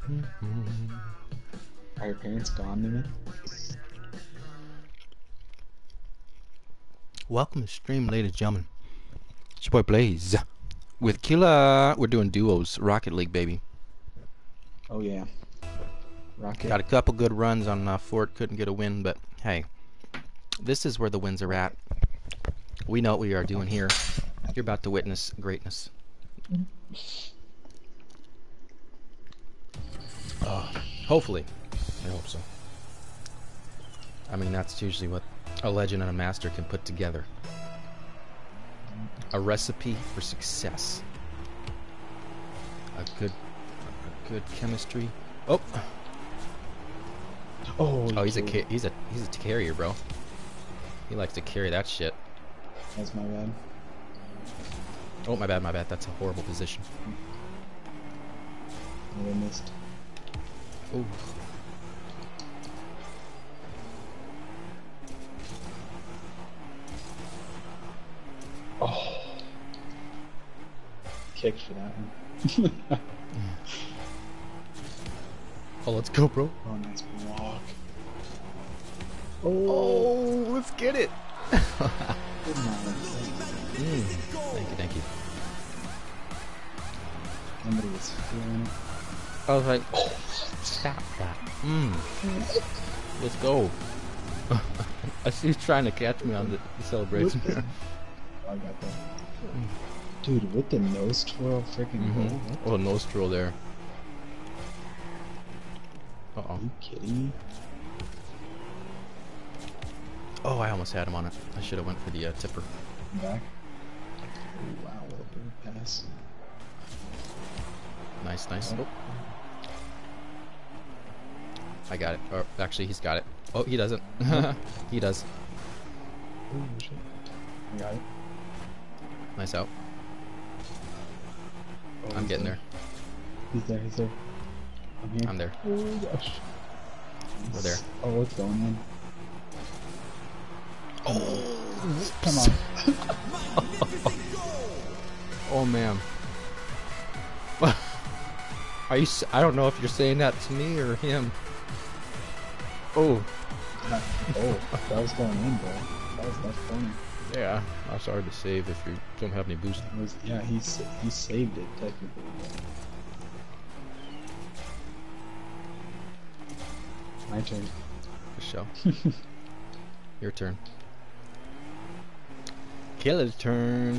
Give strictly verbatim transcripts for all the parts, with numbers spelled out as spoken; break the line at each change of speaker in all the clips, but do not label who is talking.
Are your parents gone, Newman?
Welcome to stream, ladies and gentlemen. It's your boy Blaze. With Killa, we're doing duos. Rocket League, baby.
Oh, yeah. Rocket.
Got a couple good runs on uh, Fort. Couldn't get a win, but hey. This is where the wins are at. We know what we are doing here. You're about to witness greatness. Uh, hopefully. I hope so. I mean, that's usually what a legend and a master can put together. A recipe for success. A good, a good chemistry. Oh.
Oh,
Oh, he's a ca he's a he's a carrier, bro. He likes to carry that shit.
That's my bad.
Oh, my bad, my bad. That's a horrible position.
I missed.
Ooh.
Oh. Kicked for that one.
Oh, let's go, bro.
Oh, nice block.
Oh, oh let's get it.
Good
mm. Thank you, thank you.
Somebody was feeling it.
I was like, oh, stop that. Mm. Let's go. I see he's trying to catch me on the, the celebration.
The... Oh, I got that. Dude, with the nose twirl freaking
mm-hmm.
goal.
Oh, nose twirl there. Uh-oh.
Are you kidding me?
Oh, I almost had him on it. I should have went for the uh, tipper.
Back. Oh, wow, what a big pass.
Nice, nice.
Oh.
Oh. I got it. Or actually, he's got it. Oh, he doesn't. He does.
Oh, shit. I got it.
Nice out.
Oh,
I'm getting
there.
there.
He's there, he's there. I'm here.
I'm there.
Oh, gosh.
We're there.
Oh, it's going in.
Oh,
come on.
Oh, man. Are you? S I don't know if you're saying that to me or him. Oh.
Oh, that was going in, bro. That was that's funny.
Yeah, that's hard to save if you don't have any boost.
It was, yeah, he he saved it technically. My turn.
For sure. Your turn. Killer's turn.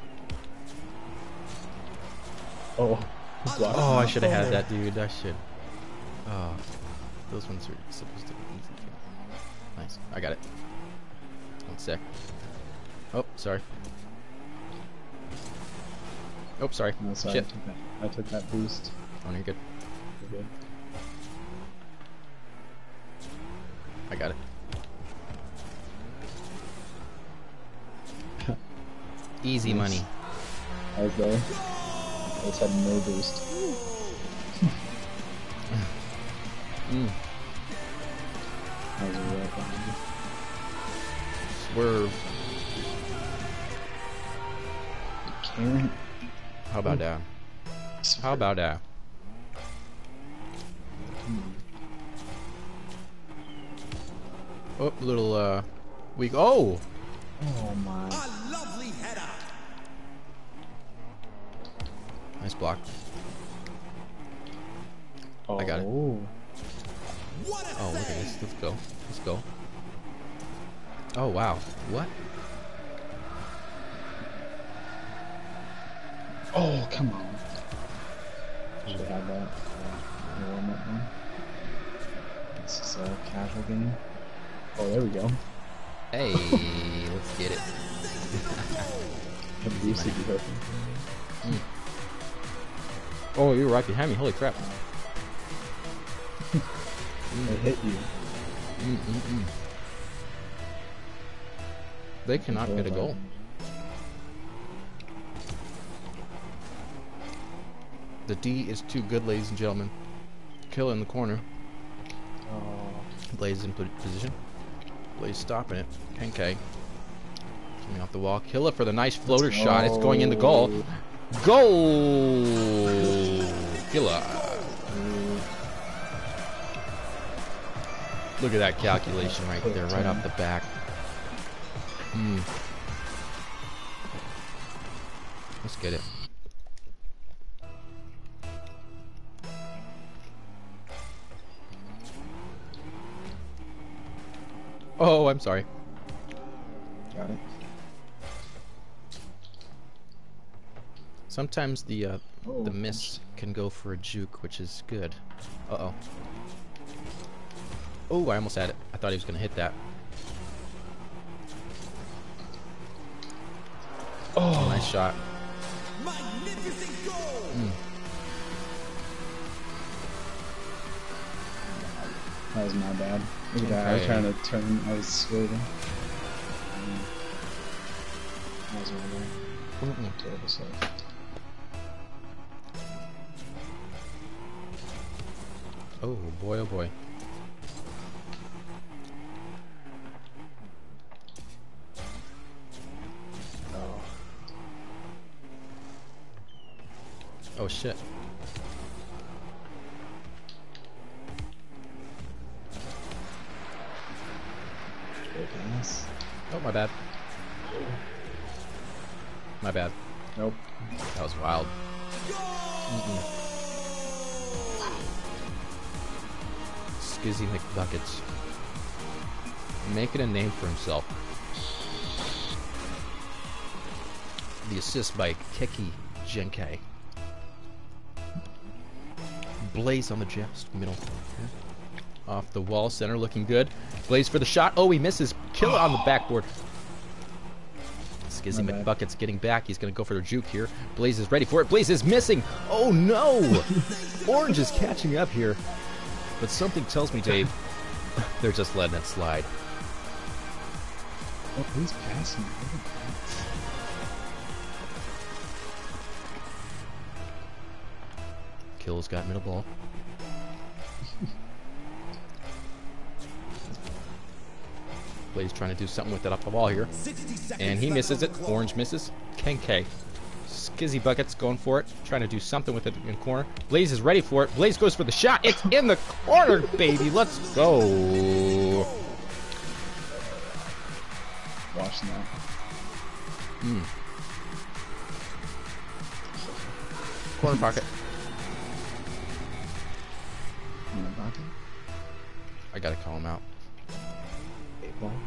Oh.
Oh, I should have had that, dude. I should. Oh, those ones are supposed to be easy. Nice. I got it. One sec. Oh, sorry. Oh, sorry.
No, sorry.
Shit.
I took that, I took that boost.
Oh, no, you're good.
You're good.
I got it. Easy
Nice.
money.
I was there. I just had no boost.
Mm.
I was right behind you.
Swerve.
Karen.
How about that? How about that? Oh, little uh, weak. Oh.
Oh my.
A lovely header.
Nice block.
Oh.
I got it.
What a
Oh, look at
save.
this. Let's go. Let's go. Oh, wow. What?
Oh, come on. Should have had that. Uh, warm up one. This is a casual game. Oh, there we go.
Hey, let's get it.
The boost would be hurting.
Mm. Oh, you're right behind me. Holy crap.
It hit you.
Mm, mm, mm. They cannot get a goal. The D is too good, ladies and gentlemen. Killer in the corner.
Oh.
Blaze in position. Blaze stopping it. ten K. Coming off the wall. Killer for the nice floater shot. It's going in the goal. Goal! Killer. Look at that calculation right there, right off the back. Hmm. Let's get it. Oh, I'm sorry.
Got it.
Sometimes the uh,
Oh,
the miss can go for a juke, which is good. Uh oh. Oh, I almost had it. I thought he was gonna hit that. Oh, nice shot.
Magnificent goal.
Mm.
That was my bad. Look at that. I was
Okay.
trying to turn. I was swerving. That was my bad.
Mm-mm.
Terrible stuff.
Oh boy, oh boy.
Oh.
Oh shit.
Ridiculous.
Oh, my bad. My bad.
Nope.
That was wild. Mm-mm. Skizzy McBuckets. Making a name for himself. The assist by Keki Genkai. Blaze on the joust, middle. Off the wall, center looking good. Blaze for the shot. Oh, he misses. Kill it on the backboard. Skizzy
My bad.
McBucket's getting back. He's going to go for the juke here. Blaze is ready for it. Blaze is missing. Oh, no. Orange is catching up here. But something tells me, Dave, they're just letting it slide.
Oh, he's passing.
Kill's got middle ball. Blaze trying to do something with it up the wall here.
sixty seconds
And he
left
misses
on the
it.
clock.
Orange misses. Kenke. Skizzy Buckets going for it. Trying to do something with it in the corner. Blaze is ready for it. Blaze goes for the shot. It's in the corner, baby. Let's go.
Watching that.
Mm. Corner pocket.
In the pocket.
I gotta call him out.
Eight ball.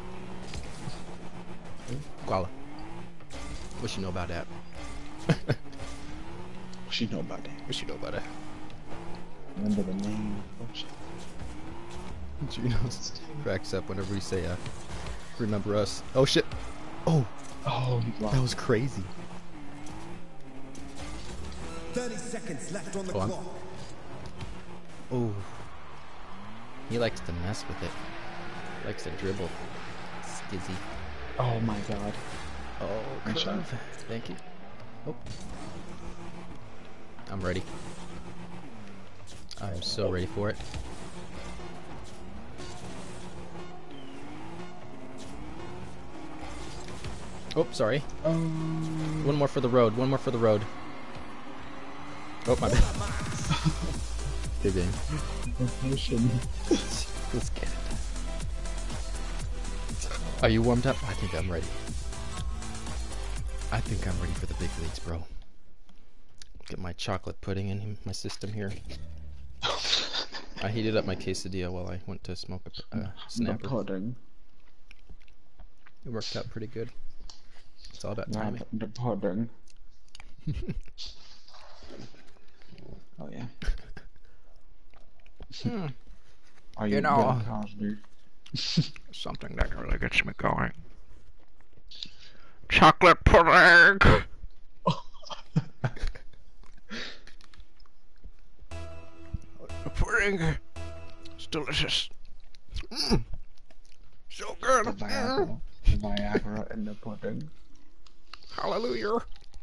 Guala. What you know about that?
What you know about that?
What you know about that?
Remember the name. Oh shit.
Gino cracks up whenever we say, uh, remember us. Oh shit. Oh,
Oh, he blocked.
that was crazy.
thirty seconds left on the
Go on.
clock.
Oh. He likes to mess with it. Likes to dribble. Skizzy.
Oh my god.
Oh,
Good shot.
curve. Thank you. Oh. I'm ready. I'm so ready for it. Oh, sorry.
Um.
One more for the road. One more for the road. Oh, my bad. Big game.
Promotion.
Let's get it. Are you warmed up? I think I'm ready. I think I'm ready for the big leagues, bro. Get my chocolate pudding in my system here. I heated up my quesadilla while I went to smoke a uh,
The
snapper.
pudding.
It worked out pretty good. It's all about
Not
timing.
the pudding. Oh yeah.
Hmm.
Are you,
You know-
Bill Cosby?
Something that really gets me going. Chocolate pudding! The pudding is delicious. Mm. So good.
The Viagra. The Viagra and the pudding.
Hallelujah.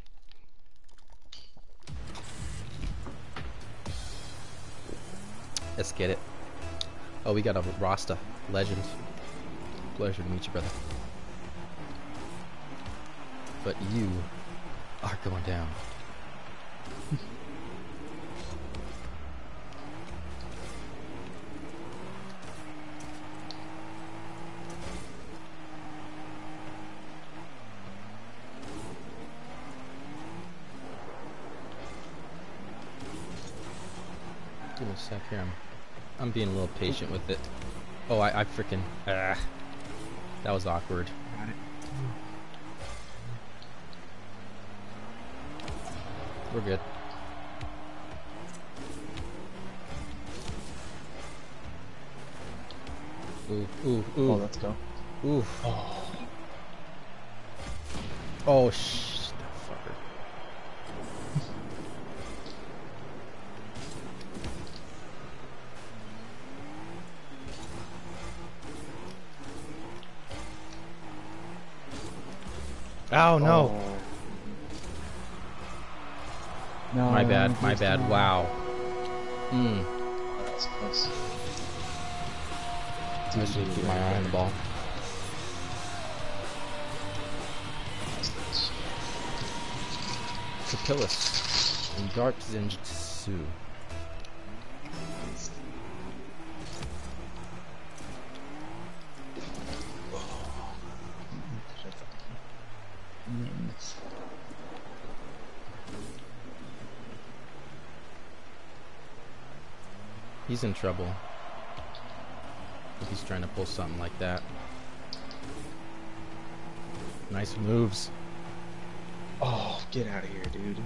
Let's get it. Oh, we got a Rasta. Legends. Pleasure to meet you, brother. But you are going down. Give me a sec here. I'm, I'm being a little patient with it. Oh, I, I freaking. Ah, that was awkward.
Got it.
We're good. Ooh, ooh, ooh.
Oh, let's go.
Ooh.
Oh.
Oh, sh. That fucker. Oh, no.
Oh. No.
My bad,
no,
my
please
bad.
no.
Wow. Hmm.
Oh, that was close.
I just need to keep my eye on the ball. Capillus and Dark Zenjutsu. He's in trouble. If he's trying to pull something like that. Nice moves.
Oh, get out of here, dude.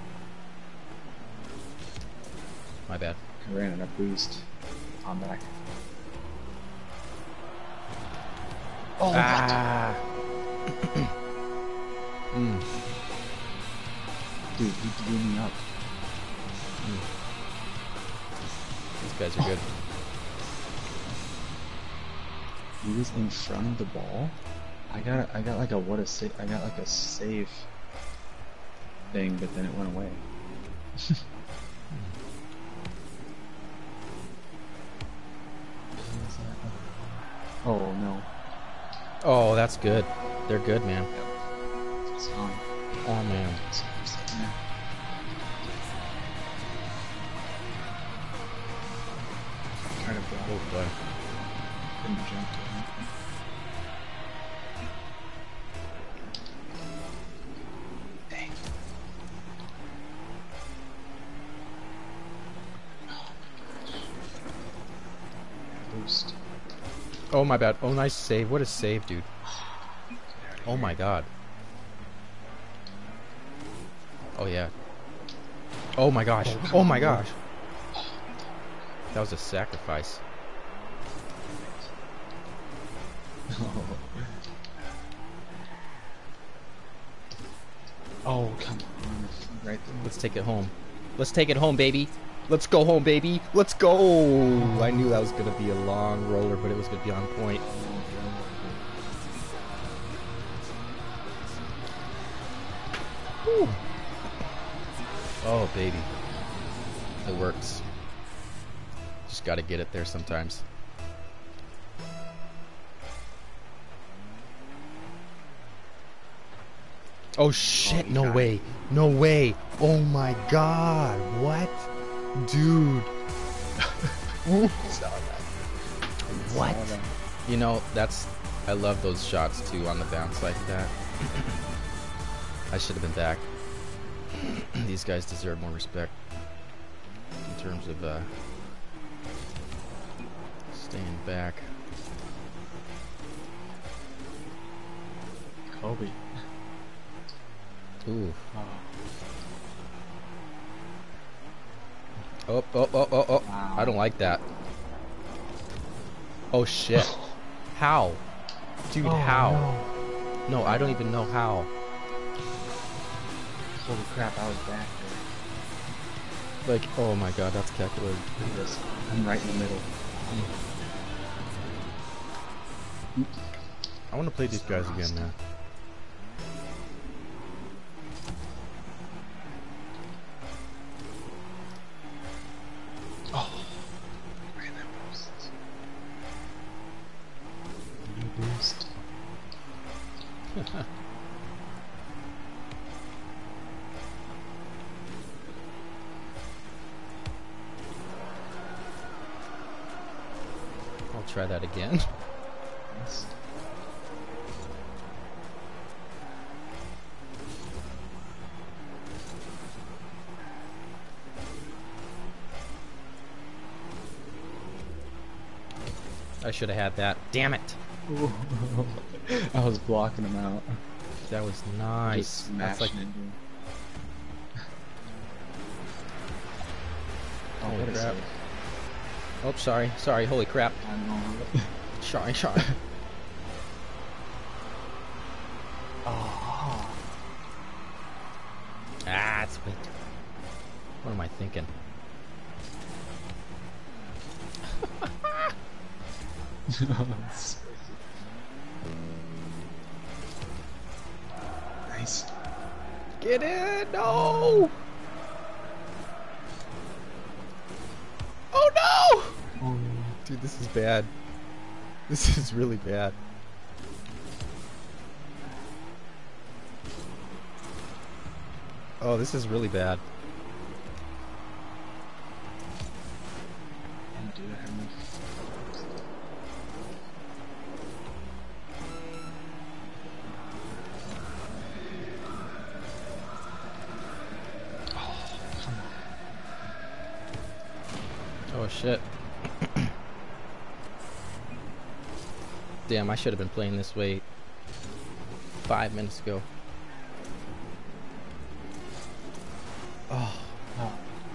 My bad.
I ran in a boost. I'm back. Oh,
Ah. mm.
dude, he blew me up.
Mm. These guys are good.
He was in front of the ball. I got, I got like a what a sa I got like a save thing, but then it went away. Oh no.
Oh, that's good. They're good, man.
It's on.
Oh, man.
It's upset now. Try to block.
Oh, boy.
Couldn't jump. Dang. Oh my gosh. Boost.
Oh, my bad. Oh, nice save. What a save, dude. Oh, my God. Oh, yeah. Oh, my gosh. Oh, my gosh. That was a sacrifice.
Oh, come on. Right there.
Let's take it home. Let's take it home, baby. Let's go home, baby. Let's go. I knew that was going to be a long roller, but it was going to be on point. Whew. Oh, baby. It works. Just got to get it there sometimes. Oh shit,
Oh,
no
God.
way. No way. Oh my god. What? Dude. What? You know, that's... I love those shots too on the bounce like that. I should have been back. These guys deserve more respect. In terms of uh, staying back.
Kobe.
Ooh.
Oh.
Oh, oh, oh, oh, oh.
Wow.
I don't like that. Oh shit. How? Dude,
Oh,
how?
no.
No, I don't even know how.
Holy crap, I was back there.
Like, oh my god, that's calculated.
Look at this. I'm right in the middle.
I want to play these guys again, man.
Oh. Ran that boost. New boost.
I'll try that again.
Nice.
I should have had that. Damn it.
Ooh. I was blocking him out.
That was nice.
Just
That's like...
smashing into him. Oh,
Holy
what a
crap.
save.
Oh, sorry. Sorry. Holy crap.
I'm on.
Sorry, sorry.
Oh.
Ah, sweet. What am I thinking?
Nice.
Get in! No! Oh no!
Oh.
Dude, this is bad. This is really bad. Oh, this is really bad.
Do it, Henry.
Oh shit. Damn, I should have been playing this way five minutes ago. Oh.
Oh.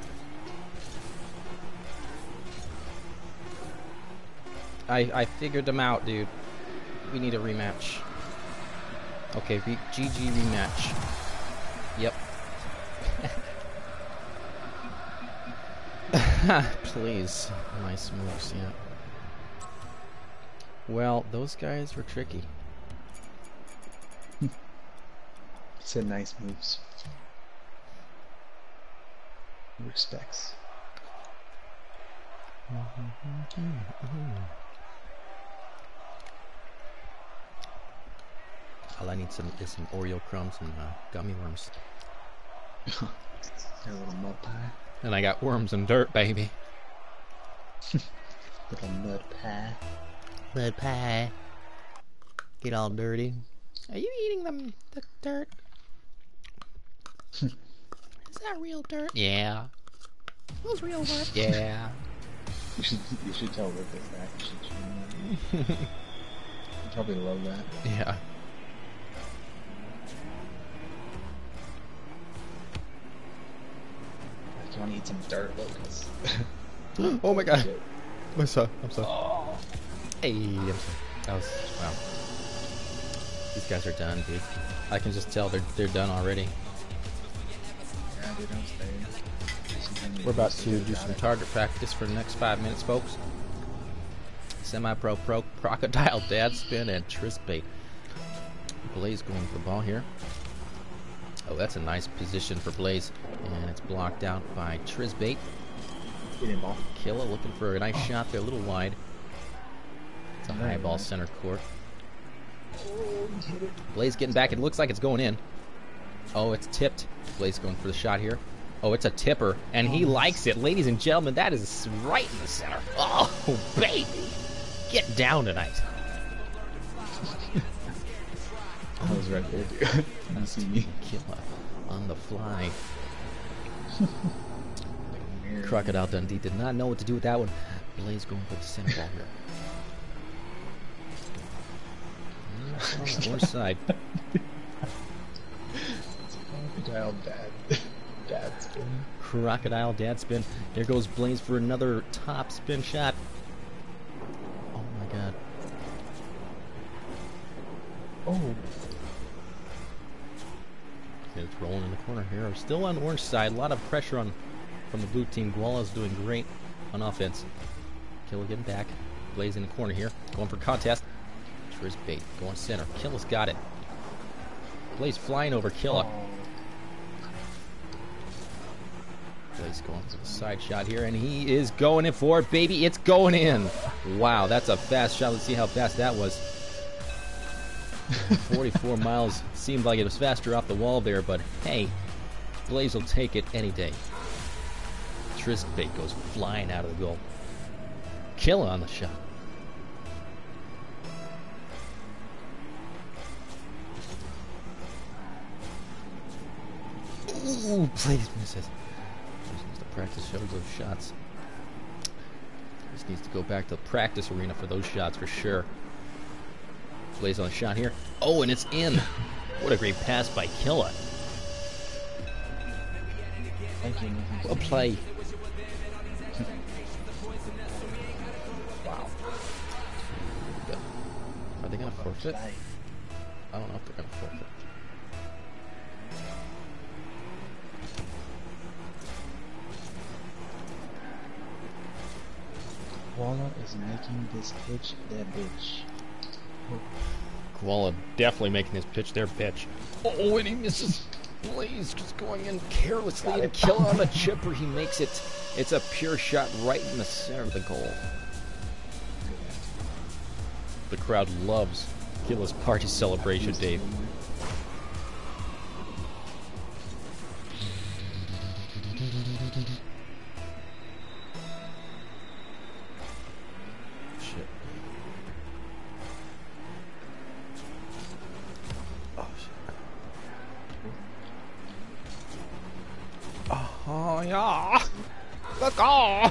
I, I figured them out, dude. We need a rematch. Okay, G G rematch. Yep. Please. Nice moves, yeah. Well, those guys were tricky.
Said nice moves. Respects.
All I need some is some Oreo crumbs and uh, gummy worms.
A little mud pie.
And I got worms and dirt, baby.
Little mud pie.
Mud pie. Get all dirty. Are you eating them the dirt? Is that real dirt? Yeah. Those real worms? Yeah.
You should you should tell Rick that. You should He'd probably love that.
Yeah.
Like, you want to eat some dirt, Lucas?
Oh my god.
Shit.
I'm sorry. I'm sorry.
Oh.
Hey, I'm sorry. That was wow. These guys are done, dude. I can just tell they're they're done already.
Yeah, dude, don't stay.
We're about to do some target practice for the next five minutes, folks. Semi-pro, pro, crocodile, dad spin, and tris bait. Blaze going for the ball here. Oh, that's a nice position for Blaze, and it's blocked out by tris bait.
Get in, ball.
Killa looking for a nice shot there, a little wide. It's a high ball center court. Blaze getting back. It looks like it's going in. Oh, it's tipped. Blaze going for the shot here. Oh, it's a tipper, and he likes it. Ladies and gentlemen, that is right in the center. Oh, baby. Get down tonight.
I was right there, dude. You see me.
Killa on the fly. Crocodile Dundee did not know what to do with that one. Blaze going for the center ball here. On the north side.
Crocodile dad. Dad spin.
Crocodile dad spin. There goes Blaze for another top spin shot. Oh my god.
Oh.
It's rolling in the corner here. We're still on the orange side. A lot of pressure on from the blue team. Guala's doing great on offense. Killa getting back. Blaze in the corner here. Going for contest. Tris bait. Going center. Killa's got it. Blaze flying over Killa.
Oh.
Blaze going for the side shot here, and he is going in for it, baby. It's going in. Wow, that's a fast shot. Let's see how fast that was. forty-four miles. Seemed like it was faster off the wall there, but hey, Blaze will take it any day. Tris bait goes flying out of the goal. Killa on the shot. Ooh, Blaze misses. Just to practice shows those shots. Tris Just needs to go back to the practice arena for those shots for sure. Plays on a shot here. Oh, and it's in.
What a great pass by Killa.
Thank you.
Well play.
Wow.
Are they gonna forfeit? I don't know if they're gonna forfeit.
Koala is making this pitch that bitch.
Koala definitely making this pitch their pitch.
Oh, and he misses. Blaze just going in carelessly and kill on the chipper. He makes it. It's a pure shot right in the center of the goal.
The crowd loves Killa's party celebration, Dave.
Shit. Oh shit. Oh yeah. Let's go.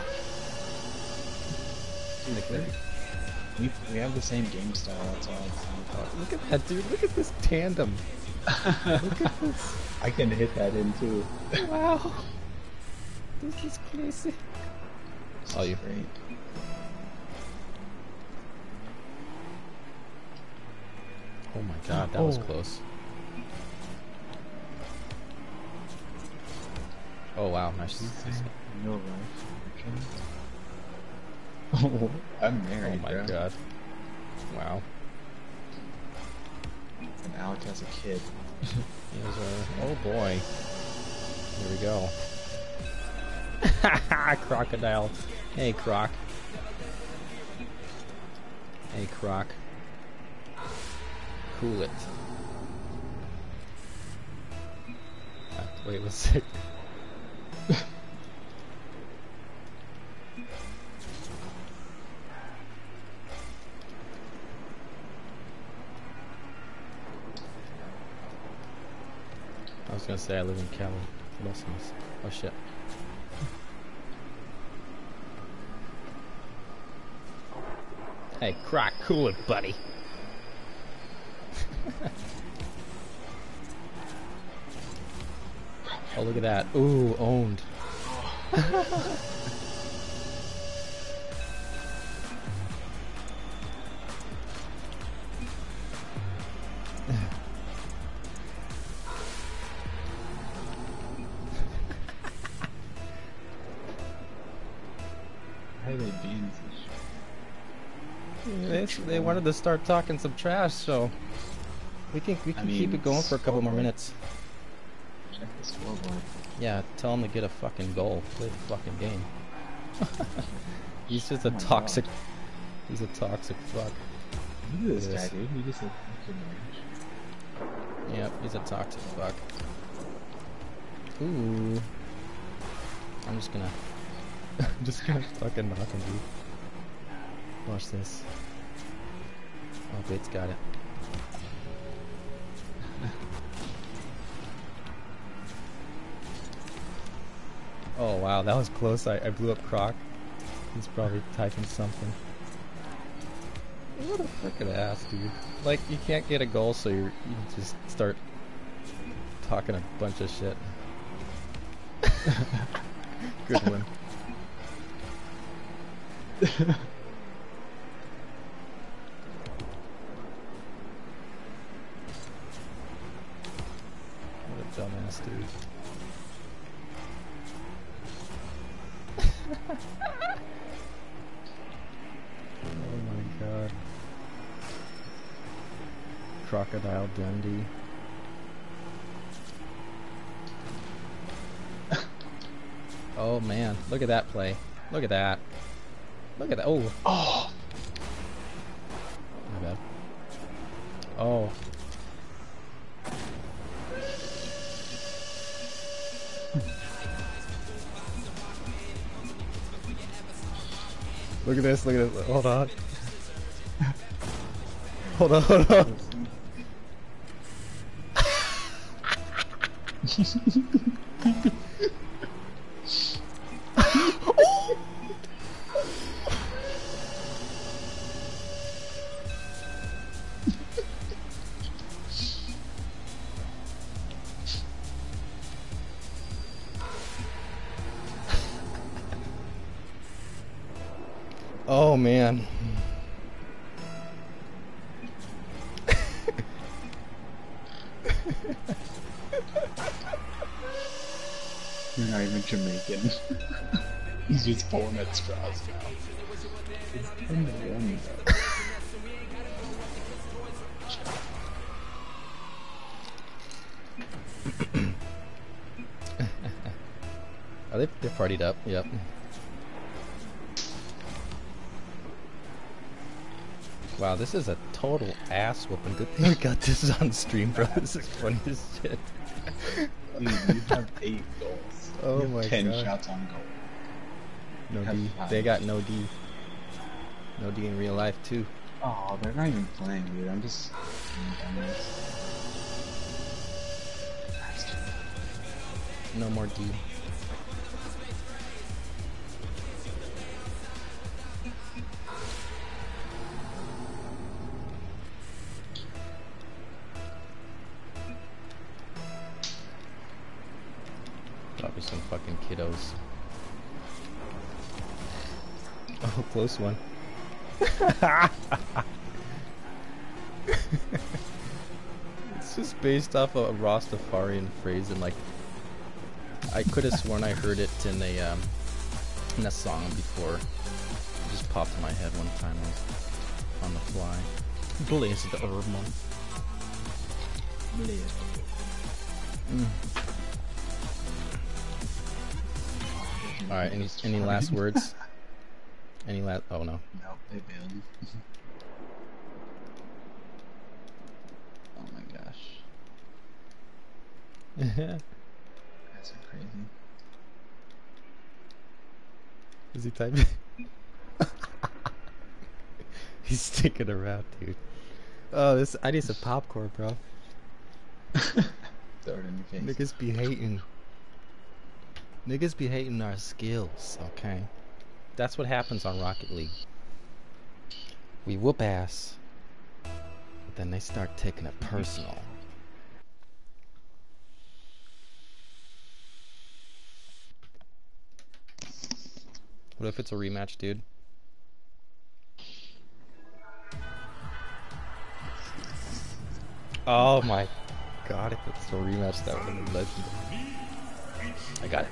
We, we have the same game style, that's all.
Oh, look at that, dude. Look at this tandem. Look at this.
I can hit that in too.
Wow. This is crazy.
This
Oh,
is
you.
great.
Oh my god, that was
Oh.
close. Oh wow, nice.
No life. Oh, I'm
Oh
married,
my
bro.
god. Wow.
And Alec has a kid.
He has a- oh boy. Here we go. Crocodile. Hey, Croc. Hey, Croc. Cool it. Uh, wait, what's it? I was gonna say I live in Cali. Los Angeles. Oh shit.
Hey, Croc, cool it, buddy.
Oh, look at that. Ooh, owned.
Why are they being such...
They, they wanted to start talking some trash, so we can we
I
can
mean,
keep it going for a couple more
scoreboard.
minutes.
Check the scoreboard.
Yeah, tell him to get a fucking goal. Play the fucking game. He's just a
Oh my
toxic.
God.
He's a toxic fuck.
Look at this
Yes.
guy, dude. He just like fucking rage.
Yep, he's a toxic fuck. Ooh. I'm just gonna. I'm just gonna fucking knock him, dude. Watch this. Oh, Bates got it. Oh wow, that was close. I, I blew up Croc. He's probably typing something. What a freaking ass, dude. Like, you can't get a goal, so you're, you just start talking a bunch of shit. Good one. What a dumbass, dude. Oh my god. Crocodile Dundee. Oh man, look at that play. Look at that. Look at that. Oh.
Oh!
My bad. Oh. Look at this, look at this. Hold on. Hold on, hold on. Oh man.
You're not even Jamaican. He's just pulling at straws now. It's ten to one though.
Oh, they they partied up. Yep. Wow, this is a total ass whooping. Good thing we got this on stream, bro. This is funny as shit.
Dude, you have eight goals.
Oh
You have
my
ten
God.
shots on goal.
No
Have
D.
five.
They got no D. No D in real life too.
Oh, they're not even playing, dude. I'm just.
No more D. Probably some fucking kiddos. Oh, close one. It's just based off a Rastafarian phrase, and like, I could have sworn I heard it in a um, in a song before. It just popped in my head one time on the fly. Blaze the herb month. Mm. All right. Any any last words? Any last? Oh no.
Nope, they bailed. Oh my gosh. That's so crazy.
Is he typing? He's sticking around, dude. Oh, this I need some popcorn, bro.
Throw it in your face.
Niggas be hating. Niggas be hating our skills, okay? That's what happens on Rocket League. We whoop ass, but then they start taking it personal. What if it's a rematch, dude? Oh my god, if it's a rematch, that would have been legendary. I got it.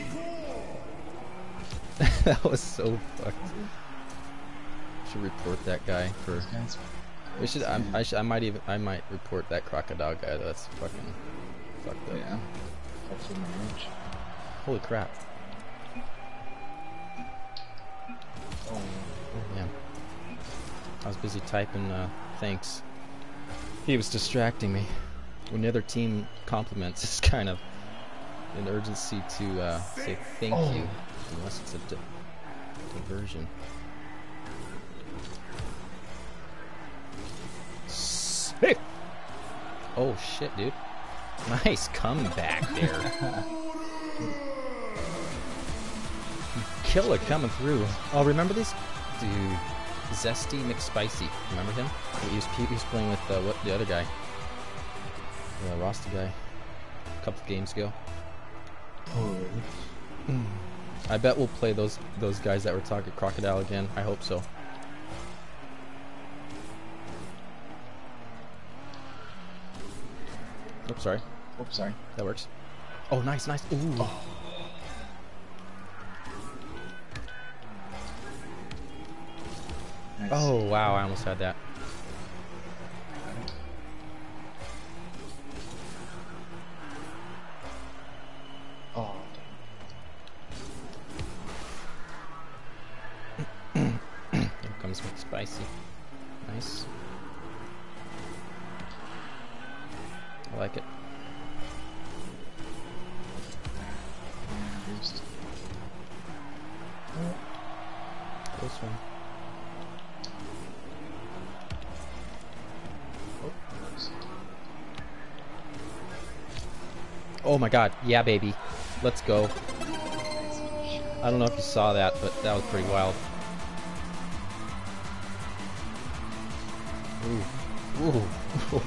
That was so fucked. Should report that guy for.
Guys,
We should. I, I should. I might even. I might report that crocodile guy. That's fucking fucked up.
yeah. That's your marriage.
Holy crap.
Oh,
Yeah. I was busy typing. Uh, thanks. He was distracting me. When the other team compliments, it's kind of an urgency to uh, say thank
Oh.
you, unless it's a di diversion. Sick. Oh shit, dude! Nice comeback there. Killer coming through. Oh, remember this dude, Zesty McSpicy? Remember him? He was, he was playing with uh, what the other guy, the Rasta guy, a couple of games ago.
oh.
I bet we'll play those those guys that were talking crocodile again. I hope so. Oops, sorry.
Oops, sorry.
That works. Oh, nice, nice. Ooh.
Oh. Nice.
Oh wow, I almost had that.
Oh.
Here comes McSpicy. Nice. I like it.
Boost.
Close one. Oh my god, yeah baby. Let's go. I don't know if you saw that, but that was pretty wild. Ooh. Ooh.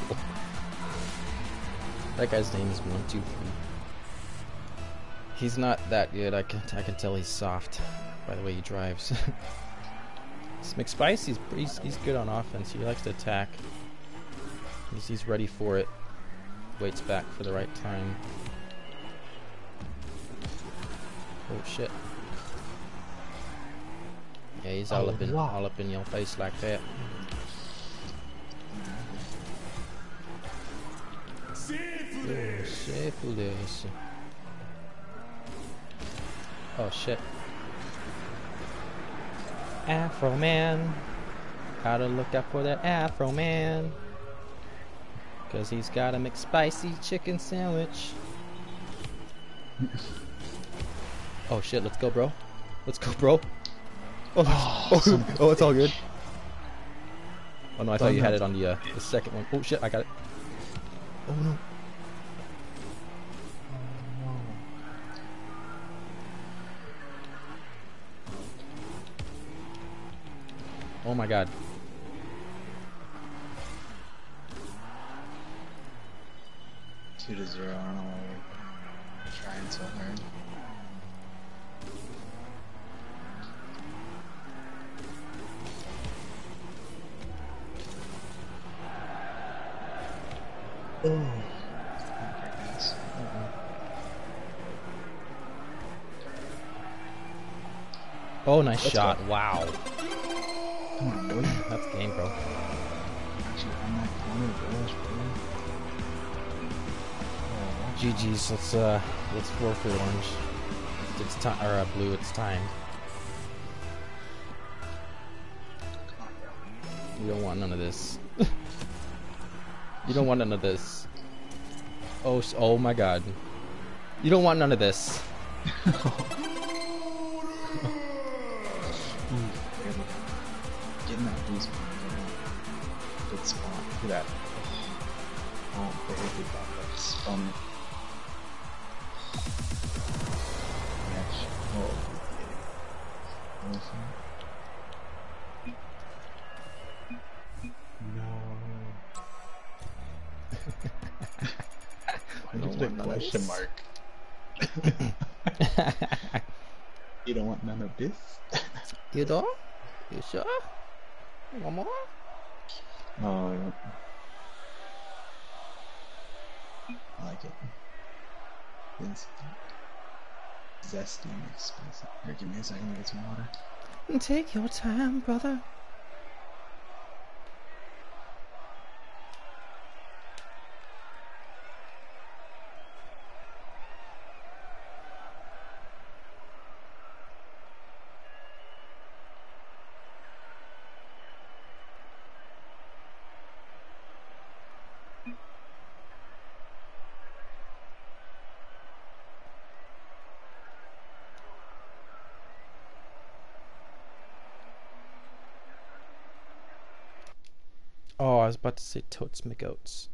That guy's name is one two three. He's not that good. I can I can tell he's soft by the way he drives. McSpicy's he's, he's good on offense. He likes to attack. He's, he's ready for it. Waits back for the right time. Oh shit. Yeah, he's all
Oh,
up in
wow.
all up in your face like that. Oh, syphilis. Oh shit. Afro Man. Gotta look out for that Afro Man. Cause he's got a McSpicy chicken sandwich. Oh shit, let's go, bro. Let's go, bro. Oh, oh, oh, oh, it's all good. Oh no, I thought you had it on the, uh, the second one. Oh shit, I got it. Oh no. Oh my god.
Two to zero. I don't know why we're trying so hard. Oh.
Oh, nice
Let's
shot.
go.
Wow.
Come on, boy.
That's game, bro.
Actually, on that corner, bro. That's brilliant. Oh,
G G's. Let's uh, let's forfeit orange. It's time, or uh, blue. It's time. You don't want none of this. You don't want none of this. Oh, s- oh my God. You don't want none of this.
Getting that boost. Good spot. Look at that. Oh, baby, that spun. Match. Oh, awesome. No. Why
don't
did
want
the
none of
question
this.
mark? You don't want none of this?
You don't? You sure? One more?
Oh, yeah. I like it. It's zesty and expensive. Here, give me a second to get some water.
Take your time, brother. Oh, I was about to say totes McGoats.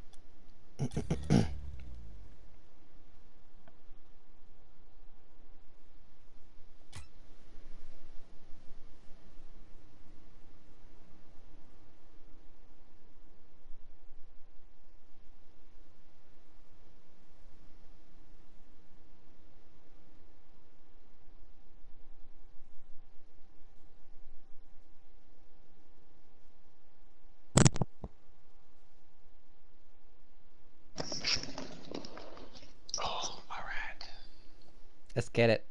Oh, alright.
Let's get it.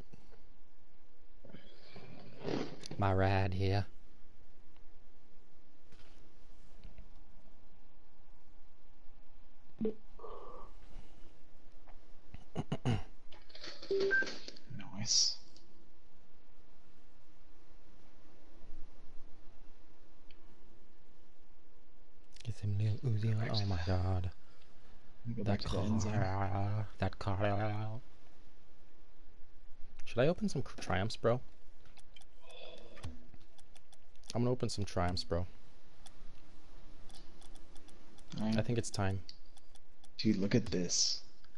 My ride here.
Nice.
Get some little Uzi on. Oh my God.
Go back
That
to the end zone.
car. That car. Should I open some cr- Triumphs, bro? I'm gonna open some Triumphs, bro.
Alright.
I think it's time.
Dude, look at this.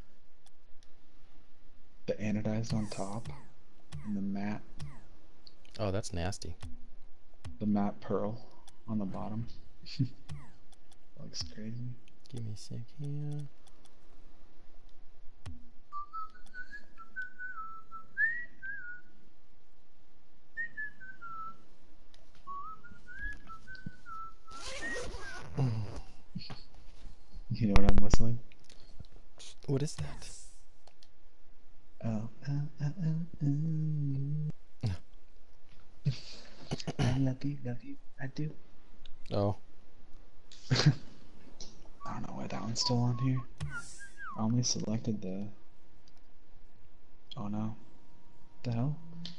The anodized on top, and the matte,
Oh, that's nasty.
the matte pearl on the bottom. Looks crazy.
Give me a sec here.
You know what I'm whistling?
What is that?
Oh, oh, oh, oh, oh. I love you, love you, I do.
Oh.
I don't know why that one's still on here. I only selected the... Oh no. What the hell?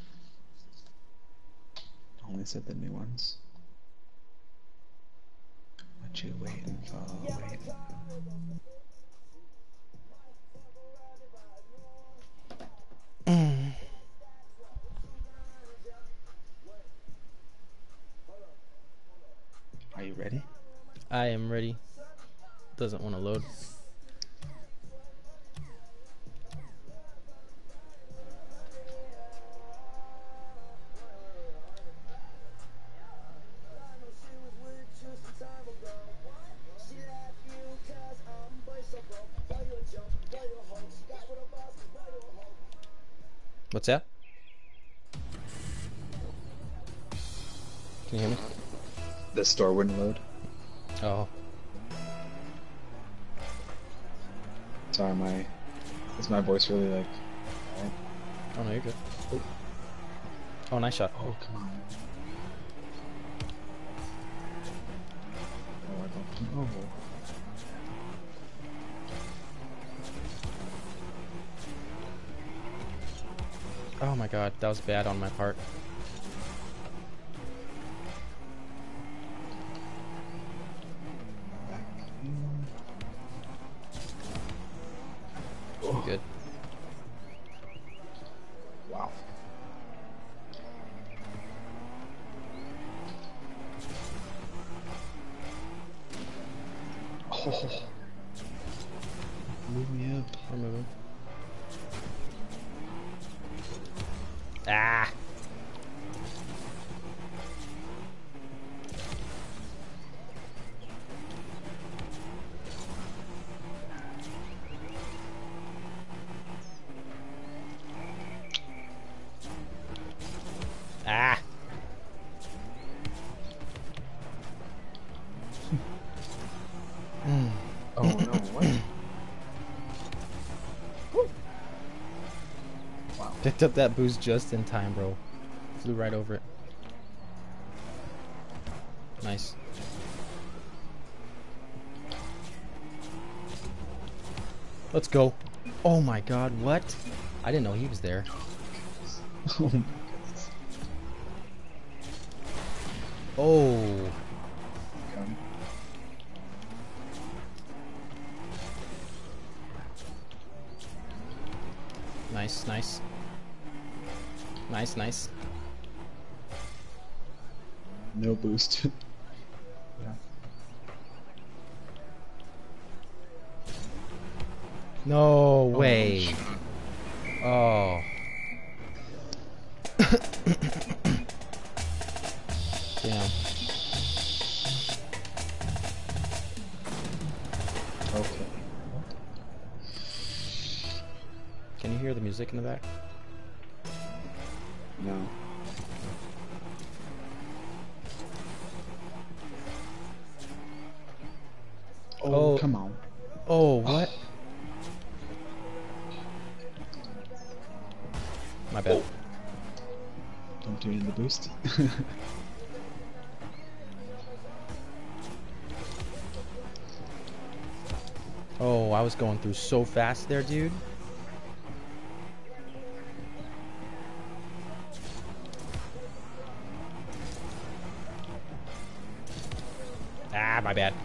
I only said the new ones. What you waiting for? Waiting.
Mm.
Are you ready?
I am ready. Doesn't want to load. What's that? Can you hear me?
The store wouldn't load.
Oh.
Sorry, my... Is my voice really like... Right?
Oh no, you're good. Oh, nice shot.
Oh, come on. Oh, I don't know.
Oh my god, that was bad on my part.
Oh.
Good.
Wow. Oh. Move me up.
I'm moving. Ah! Ah! mm.
Oh no, what? Wow.
Picked up that boost just in time, bro. Flew right over it. Nice. Let's go. Oh my god, what? I didn't know he was there.
Oh my goodness.
Oh.
Come.
Nice, nice. Nice, nice.
No boost. Yeah.
No way. Oh. Damn.
Okay.
Can you hear the music in the back?
No. Oh,
Oh.
come on.
Oh, what? My bad.
Don't do it in the boost.
Oh, I was going through so fast there, dude. Ah, my bad.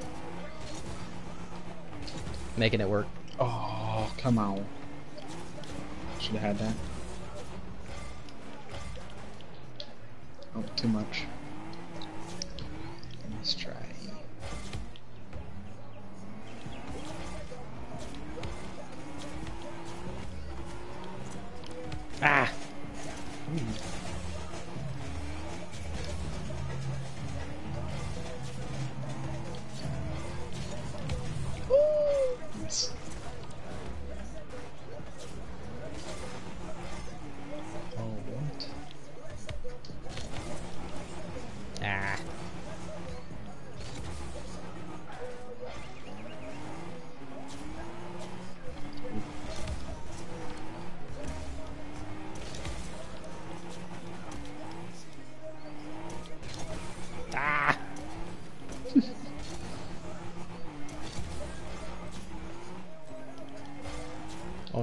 Making it work.
Oh, come on. Should have had that. Oh, too much. Let's try.
Ah!
Nice. Oh, what?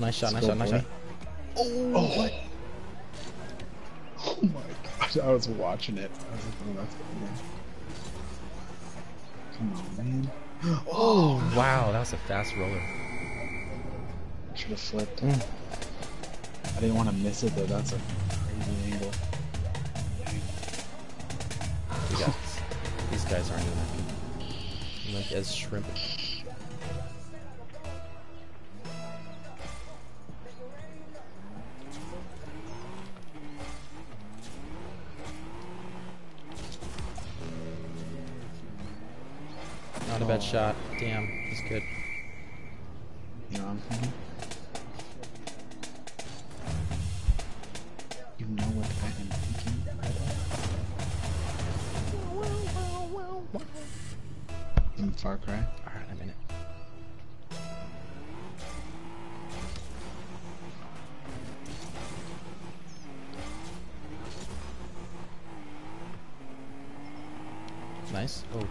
nice shot, nice
Let's go,
shot, nice
boy.
shot. Oh, what?
Oh my gosh, I was watching it. I was like, oh, that's good. Come on, man.
Oh, wow, that was a fast roller.
Should have flipped.
Mm.
I didn't want to miss it though. That's a crazy angle.
We got this. These guys aren't even that good. Like as shrimp. Not a bad
Oh.
shot. Damn, he's good.
You know what I'm thinking? You know what I am thinking? In Far Cry?
Alright, I'm in it. Nice. Oh.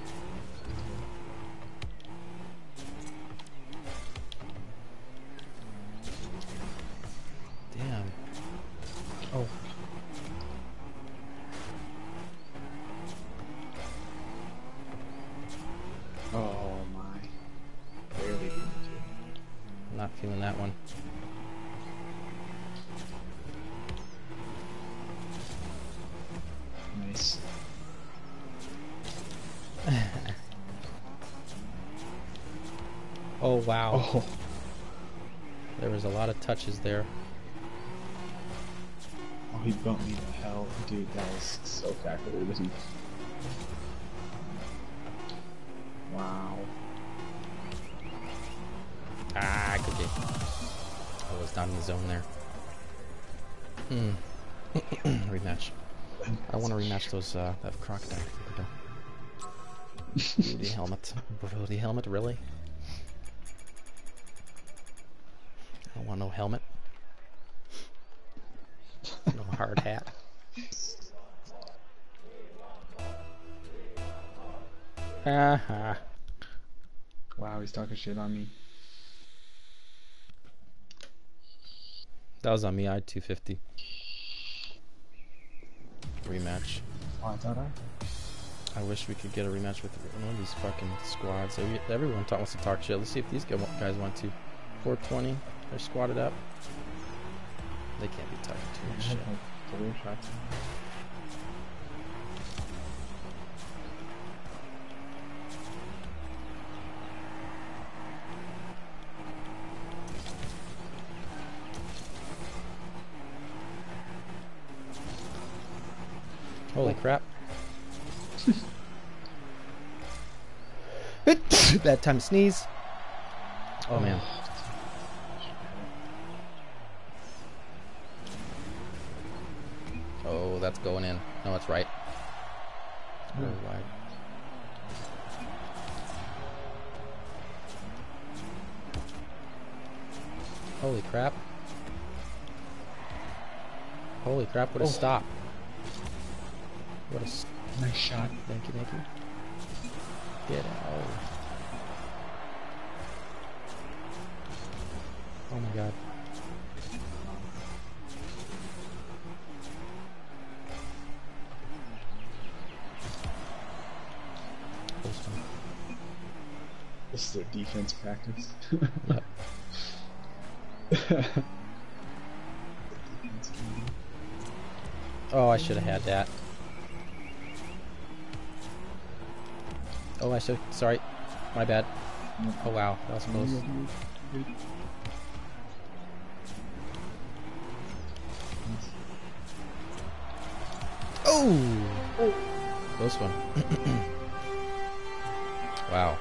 Damn. Oh.
Oh my. Barely beat it.
I'm not feeling that one.
Nice.
Oh, wow.
Oh.
There was a lot of touches there.
Oh, he bumped me to hell. Dude, that was so calculated. Wow.
Ah, good game. I was down in the zone there. Hmm. Rematch. I want to rematch those, uh, that crocodile. Brody helmet. Brody helmet, really? I don't want no helmet. No hard hat. Haha.
Wow, he's talking shit on me.
That was on me. I had two fifty. Rematch.
Oh, I thought I.
I wish we could get a rematch with one of these fucking squads. Every- Everyone talk, wants to talk shit. Let's see if these guys want to. four twenty. They're squatted up. They can't be talking too much shit.
Four shots.
Holy crap. Bad time to sneeze. Oh man. Oh, that's going in. No, it's right. Oh, wide. Holy crap. Holy crap, what a
Oh.
stop. What a s-
Nice shot.
Thank you, thank you. Get out. Oh my god. Close one.
This is their defense practice.
Yep. Oh, I should have had that. Oh, I should. Sorry. My bad. Oh, wow. That was close. Oh! Close one. Wow.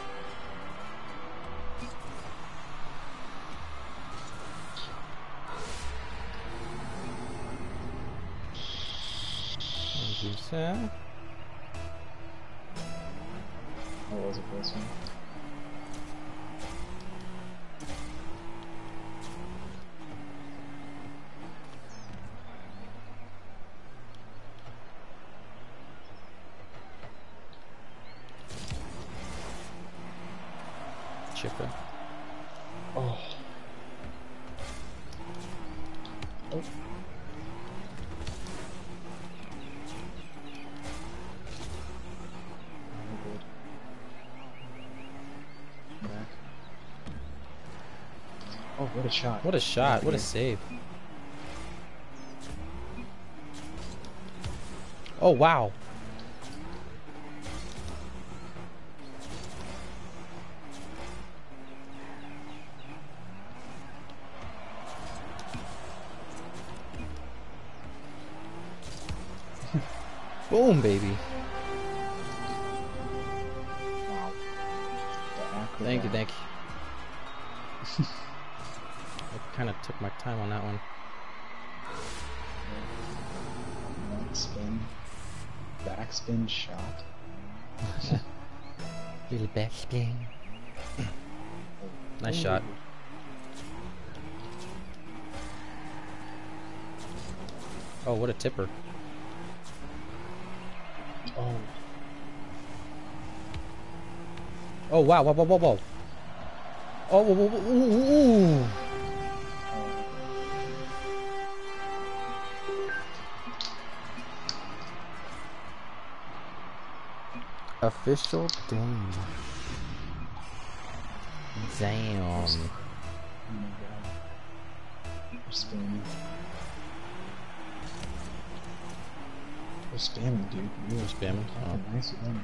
Thank you, sir.
That was a close one.
Chipper.
Oh. Oh. Back. Oh, what a shot.
What a shot. What a
Yeah.
save. Oh, wow. Boom, baby.
Wow. The acrobat.
Thank you, thank you. I kind of took my time on that one.
One spin. Backspin shot.
Little backspin. Nice
Ooh.
shot. Oh, what a tipper.
Oh.
Oh, wow, whoa, whoa, whoa, whoa. Oh, whoa, whoa, whoa, ooh, ooh. Official game. Damn.
Oh my god. We're spamming. We're spamming, dude. We
We're spamming?
fucking
Oh.
nice with them.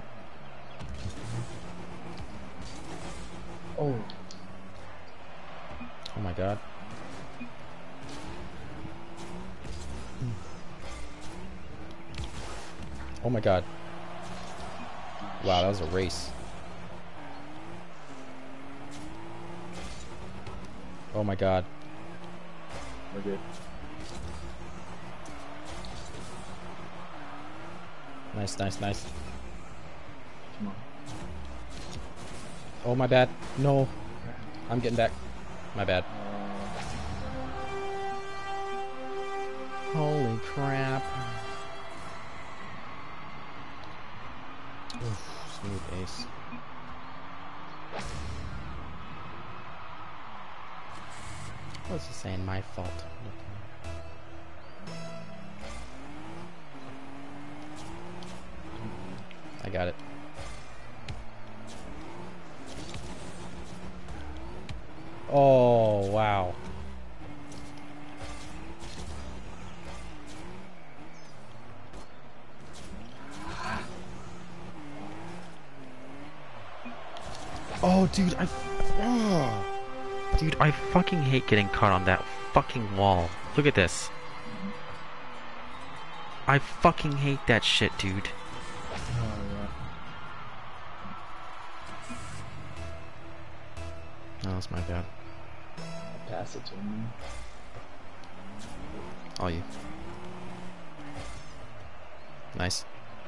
Oh.
Oh my god. Oh my god. Wow, that was a race. Oh my god.
We're good.
Nice, nice, nice.
Come on.
Oh my bad. No. I'm getting back. My bad.
Uh,
Holy crap. Oof, smooth ace. What was he saying? My fault. I got it. Oh, wow. Oh, dude, I... Oh. Dude, I fucking hate getting caught on that fucking wall. Look at this. I fucking hate that shit, dude.
oh, yeah.
Oh, that's my bad.
Pass it to him.
All you. Nice.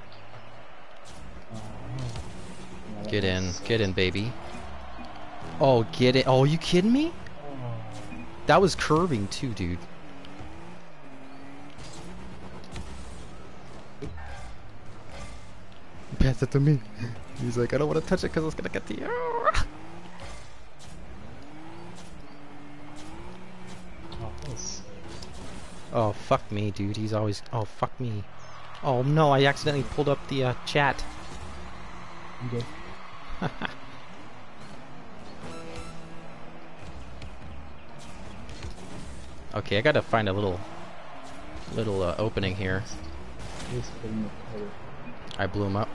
Oh, yeah, that
Get in.
was-
Get in, baby. Oh, get it. Oh, you kidding me?
Oh.
That was curving too, dude. Pass it to me. He's like, I don't want to touch it because it's going to get to you.
Oh, that was-
Oh, fuck me, dude. He's always... Oh, fuck me. Oh, no. I accidentally pulled up the uh, chat.
I'm good.
Okay, I got to find a little... Little uh, opening here.
Just put him in the cover.
I blew him up.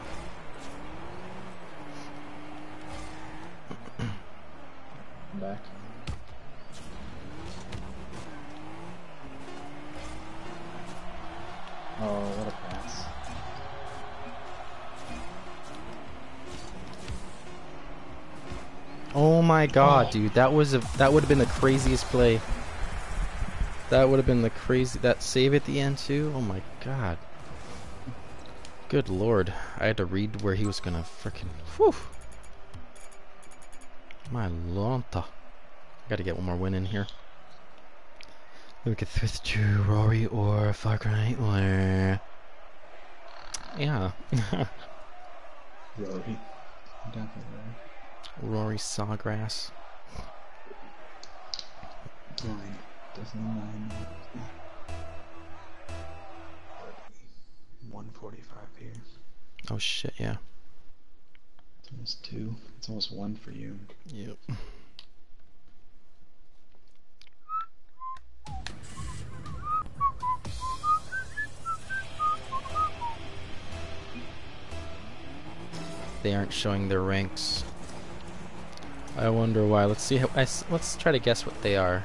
Come back. Oh, what a pass.
Oh my god,
Oh.
dude. That was a... That would have been the craziest play. That would have been the crazy... That save at the end, too? Oh my god. Good lord. I had to read where he was gonna frickin'... Whew. My lonta. Gotta get one more win in here. We could switch to Rory or Far Cry or... Yeah.
Rory. Definitely
Rory Sawgrass.
Rory. Nine. Definitely nine. one forty-five here.
Oh shit, yeah.
It's almost two. It's almost one for you.
Yep. They aren't showing their ranks. I wonder why. Let's see how. I s let's try to guess what they are.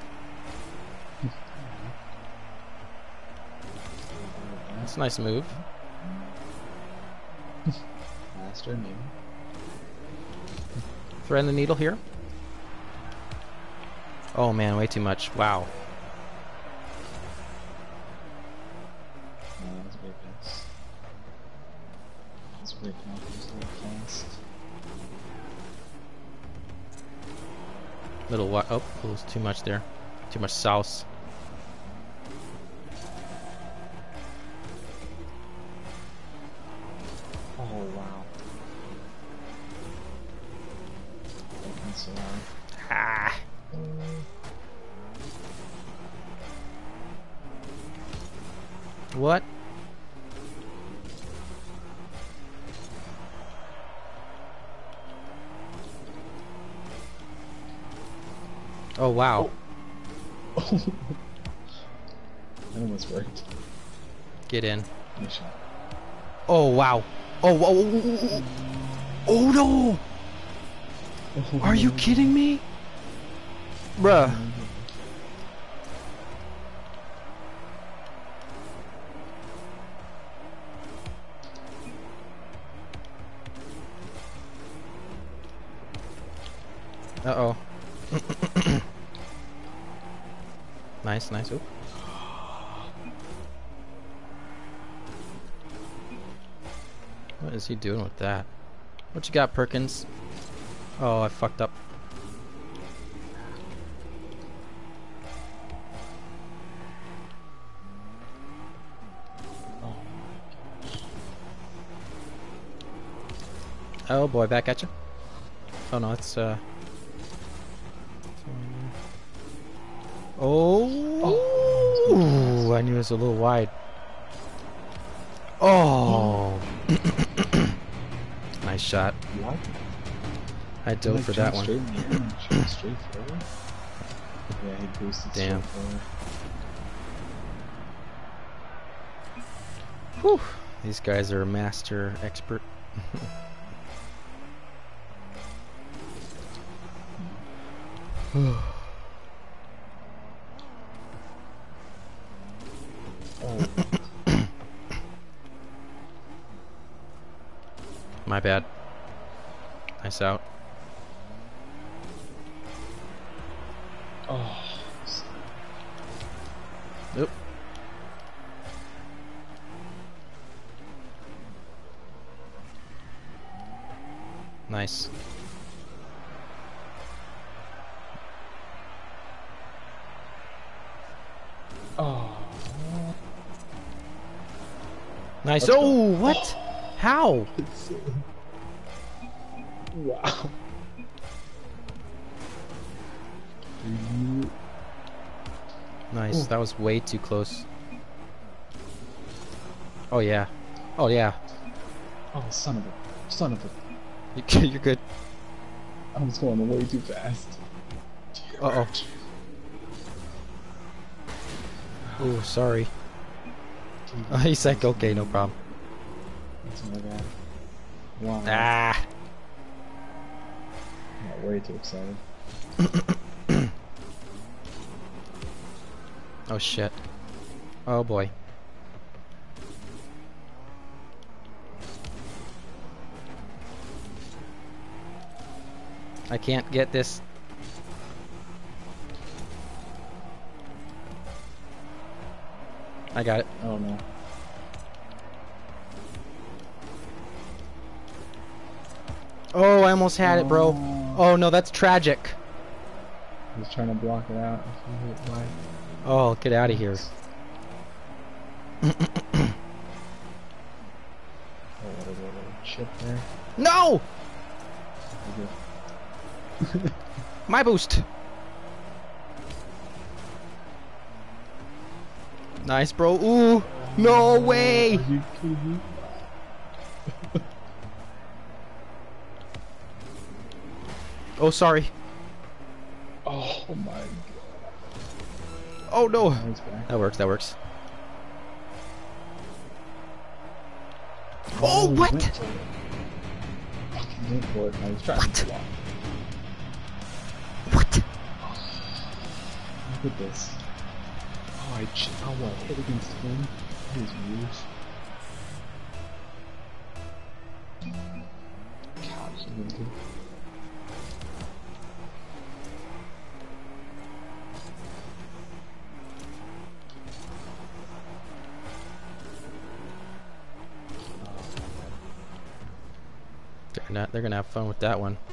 That's a nice move.
Master, maybe.
Thread the needle here. Oh man, way too much. Wow.
No, that's a big miss. That's breaking off just a little fast.
Little what? Oh, it was too much there. Too much sauce.
Oh wow. Broken so hard.
Ah. What? Oh wow.
Oh. That almost worked.
Get in.
Nice shot.
Oh wow. Oh whoa. Oh no. Are you kidding me? Bruh. Uh-oh. Nice, nice. Oop. What is he doing with that? What you got, Perkins? Oh, I fucked up. Oh boy, back at you. Oh no, it's uh. Oh, oh. I knew it was a little wide. Oh, nice shot.
What?
I dove
Like,
for that one.
Straight in the air and shot straight forward? Yeah, he boosted
Damn.
straight forward.
Whew. These guys are a master expert.
Oh.
My bad. Nice out.
Oh.
Oop. Nice.
Oh.
Nice.
Let's go.
Oh, what? How?
Wow. You...
Nice.
Ooh.
That was way too close. Oh yeah. Oh yeah.
Oh, son of a... Son of a...
You- You're good.
I was going way too fast.
Uh oh. Oh, sorry. Oh, he's like, okay, no problem.
That's my bad. Wow.
Ah.
I got way too excited.
Oh shit. Oh boy. I can't get this. I got it.
Oh no.
Oh, I almost had it, bro. Oh no, that's tragic.
I was trying to block it out. If you hit wide.
Oh, get out of here.
Oh, what a little chip there.
No!
Okay.
My boost. Nice, bro. Ooh, no way.
Are you kidding me?
Oh, sorry.
Oh my god.
Oh no.
Now he's back.
That works. That works.
Oh,
Oh,
he
what?
went for it. Fucking went for it. I was trying
What?
to block.
What?
Look at this. Oh, I, ch oh, I hit against him. That is weird. God, he's really good.
They're not. They're gonna have fun with that one.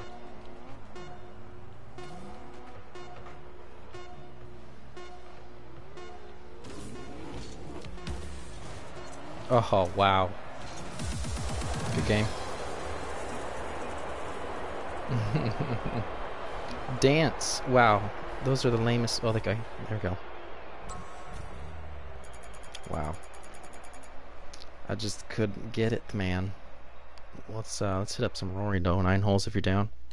Oh wow. Good game. Dance. Wow. Those are the lamest. Oh, that guy. There we go. Wow. I just couldn't get it, man. Let's uh let's hit up some Rory though. Nine holes if you're down.